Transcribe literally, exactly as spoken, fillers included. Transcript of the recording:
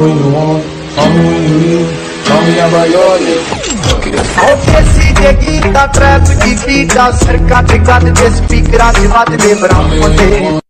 when you want, call me when you need. Call me out by your name. देसी दे गीता ट्रैप दी बीटा सरका ते गद दे स्पीकरां च वजदे बराबर